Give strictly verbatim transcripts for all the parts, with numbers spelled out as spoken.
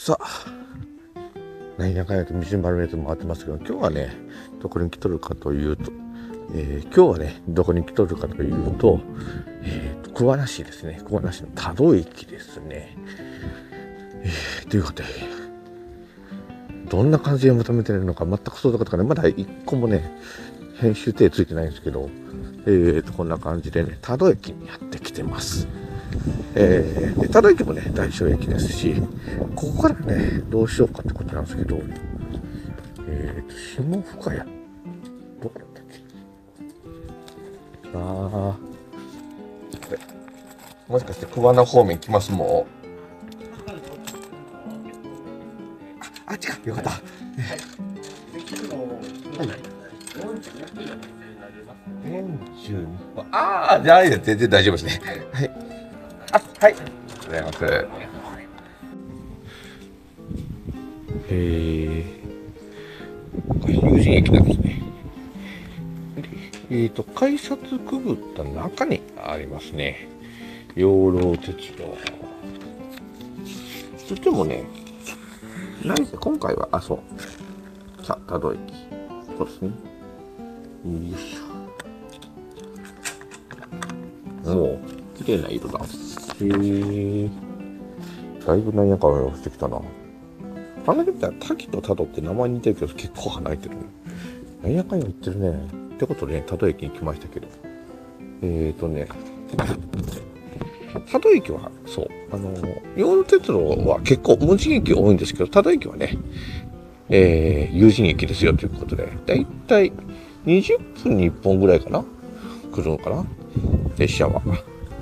さあ、何やかんやと道に丸めて回ってますけど、今日はね、どこに来とるかというと、えー、今日はね、どこに来とるかというと、えーと、桑名市ですね。桑名市の多度駅ですね。えー、ということで、どんな感じで求めてるのか全く想像がつかない。まだ一個もね、編集手ついてないんですけど、えーと、こんな感じでね、多度駅にやってきてます。えー、多度駅もね、大正駅ですし、ここからね、どうしようかってことなんですけど、えーと、下深谷。どこだったっけ。あー、これもしかして桑名方面来ますもん。あ、あっちか、よかった。はい。よんじゅうにパーセント。ああ、じゃあ全然大丈夫ですね。はい。あ、はい。ありがとうございます。えー、これ有人駅なんですね。えーと、改札くぐった中にありますね。養老鉄道。そしてもね、何せ今回は、あ、そう。さあ、多度駅。そうですね。よいしょ。もう、綺麗な色だ。へー。だいぶなんやかんやしてきたな。考えてみたら、滝と多度って名前似てるけど、結構離れてるね。なんやかんや言ってるね。ってことで、ね、多度駅に来ましたけど。えーとね、多度駅は、そう、あの、養老鉄道は結構無人駅多いんですけど、多度駅はね、えー、有人駅ですよということで、だいたいにじゅっぷんにいっぽんぐらいかな来るのかな列車は。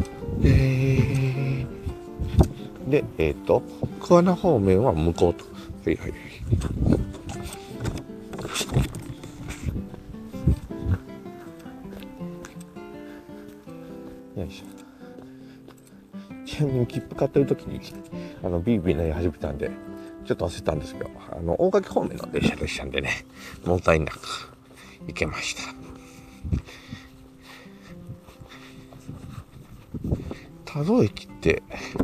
えー、で、えっ、ー、と、桑名方面は向こうと。はいはいはい。よいしょ。ちなみに切符買ってる時にあのビービーなり始めたんでちょっと焦ったんですけど、あの大垣方面の電車でしたんでね、問題なく行けました。多度駅って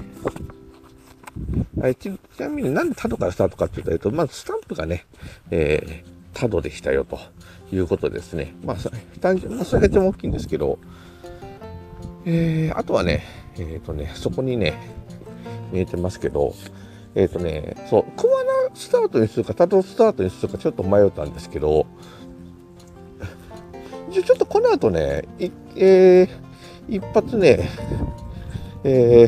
あれ ち, ちなみになんで多度からスタートかっていうと、まずスタンプがね、えー、多度でしたよということですね。まあ単純なそれが一番大きいんですけど、えー、あとはね、えっ、ー、とね、そこにね、見えてますけど、えっ、ー、とね、そう、桑名スタートにするか、多度スタートにするかちょっと迷ったんですけど、ちょっとこの後ね、いえー、一発ね、え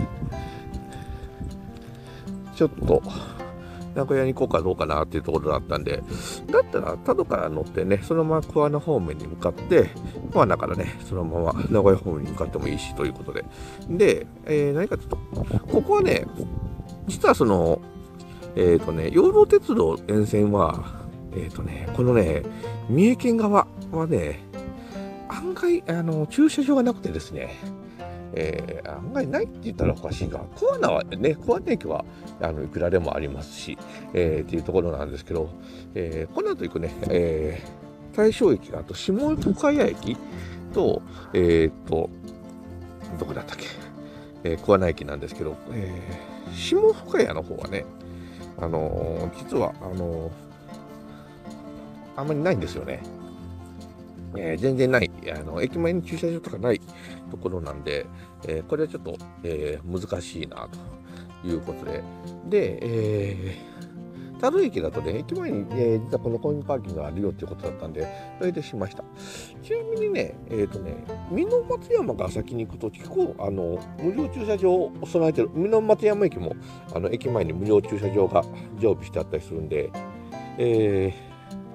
ー、ちょっと、名古屋に行こうかどうかなっていうところだったんで、だったら、多度から乗ってね、そのまま桑名方面に向かって、桑名からね、そのまま名古屋方面に向かってもいいしということで。で、えー、何かちょっと、ここはね、実はその、えっ、ー、とね、養老鉄道沿線は、えっ、ー、とね、このね、三重県側はね、案外、あの、駐車場がなくてですね、えー、案外ないって言ったらおかしいが、桑名はね、桑名駅はあのいくらでもありますし、えー、っていうところなんですけど、えー、この後行くね、えー、大正駅、あと下深谷駅と、えっ、ー、と、どこだったっけ、えー、桑名駅なんですけど、えー、下深谷の方はね、あのー、実は、あのー、あんまりないんですよね。えー、全然ないあの、駅前に駐車場とかないところなんで、えー、これはちょっと、えー、難しいなということで、で、えー、多度駅だとね、駅前に、えー、実はこのコインパーキングがあるよっていうことだったんで、それでしました。ちなみにね、えっ、ー、とね、美濃松山が先に行くと、結構、あの、無料駐車場を備えてる、美濃松山駅も、あの、駅前に無料駐車場が常備してあったりするんで、えー、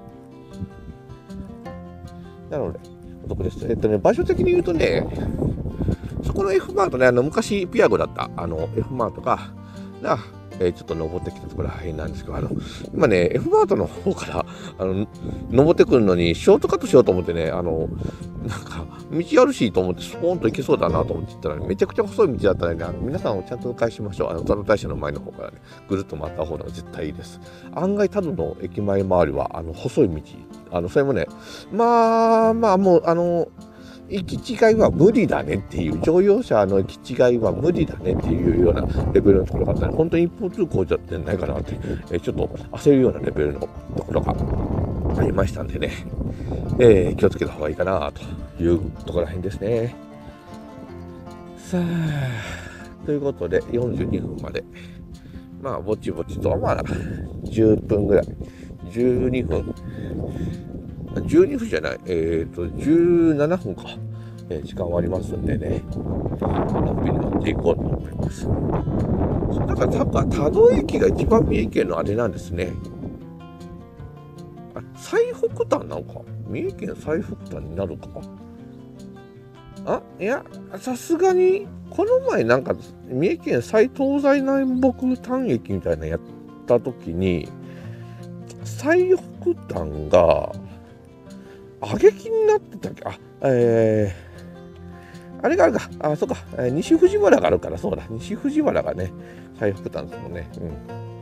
なので、お得です。えっとね、場所的に言うとね、そこの F マートね、あの、昔ピアゴだった、あの、F マートが、が、えー、ちょっと登ってきたところらへんなんですけど、あの、今ね、F マートの方から、あの、登ってくるのに、ショートカットしようと思ってね、あの、なんか、道あるしと思って、スポーンと行けそうだなと思って行ったら、ね、めちゃくちゃ細い道だったので、ね、あの皆さんをちゃんと返しましょう。あの、多度大社の前の方からね、ぐるっと回った方が絶対いいです。案外、多度の駅前周りは、あの、細い道、あの、それもね、まあまあ、もう、あの、 行き違いは無理だねっていう、乗用車の行き違いは無理だねっていうようなレベルのところがあったので、本当に一方通行じゃってないかなって、えー、ちょっと焦るようなレベルのところがありましたんでね、えー、気をつけた方がいいかなというところらへんですね。さあ、ということでよんじゅうにふんまで、まあぼちぼちと、まあじゅっぷんぐらい、じゅうにふん、じゅうにふんじゃない、えっと、じゅうななふんか、えー、時間はありますんでね、のんびり乗っていこうと思います。だから多分、多度駅が一番三重県のあれなんですね。あ、最北端なのか、三重県最北端になるか。あ、いや、さすがに、この前なんか、三重県最東西南北端駅みたいなのやったときに、最北端が、上げ気になってたっけ、あ、えー、あれがあるか、あ、そうか、えー、西藤原があるから、そうだ、西藤原がね、最北端ですもんね。うん。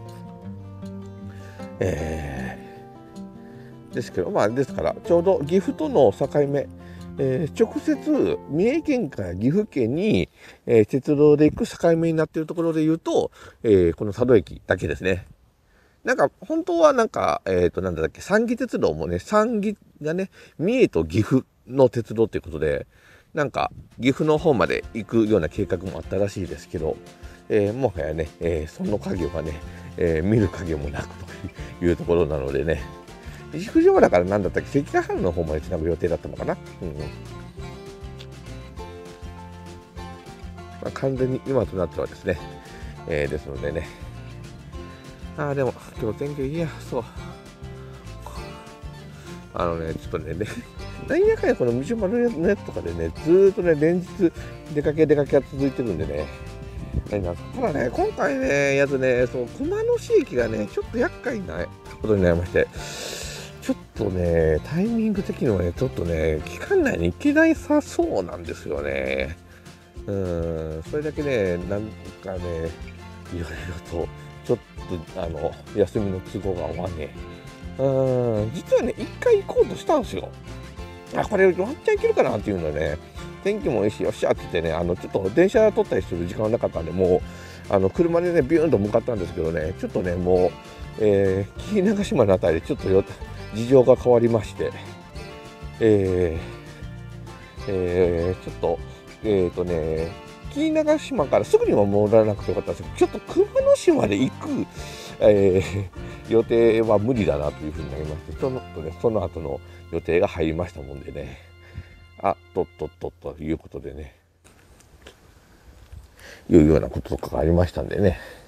えー、ですけど、まあ、ですから、ちょうど岐阜との境目、えー、直接三重県から岐阜県に、えー、鉄道で行く境目になっているところで言うと、えー、この佐渡駅だけですね。なんか本当はなんか、えっ、ー、となんだっけ、三岐鉄道もね、三岐がね、三重と岐阜の鉄道ということで、なんか岐阜の方まで行くような計画もあったらしいですけど、えー、もはやね、えー、その影はね、えー、見る影もなくというところなのでね、西藤原から何だったっけ、関ヶ原の方までつなぐ予定だったのかな。うんうん、まあ、完全に今となってはですね、えー、ですのでね、ああ、でも今日天気いいや、そう。あのね、ちょっとね、なんやかんやこの道丸のやつとかでね、ずーっとね、連日出かけ出かけが続いてるんでね、ただね、今回ね、やつね、そう、熊野市駅がね、ちょっと厄介なことになりまして、ちょっとね、タイミング的にはね、ちょっとね、期間内に行けないさそうなんですよね。うん、それだけね、なんかね、いろいろと、ちょっと、あの、休みの都合が合わねえ。うん、実はね、一回行こうとしたんですよ。あ、これ、ワンチャン行けるかなっていうのね、天気もいいし、よっしゃって言ってね、あの、ちょっと電車取ったりする時間はなかったんで、もう、あの、車でね、ビューンと向かったんですけどね、ちょっとね、もう、えー、紀伊長島のあたりでちょっとよ事情が変わりまして、えー、えー、ちょっと、えっとね、紀伊長島からすぐには戻らなくてよかったんですけど、ちょっと熊野市まで行く、えー、予定は無理だなというふうになりまして、その後ね、その後の予定が入りましたもんでね、あ、とっとっとということでね、いうようなこととかがありましたんでね、